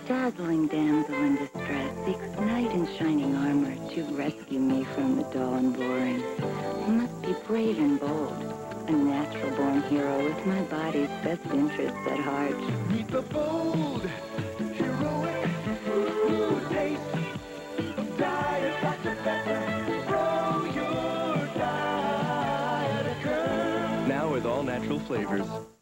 dazzling damsel in distress seeks knight in shining armor to rescue me from the dull and boring. Must be brave and bold, a natural-born hero with my body's best interests at heart. Meet the bold, heroic, new taste of Diet Dr. Pepper. Throw your diet a curve. Now with all natural flavors.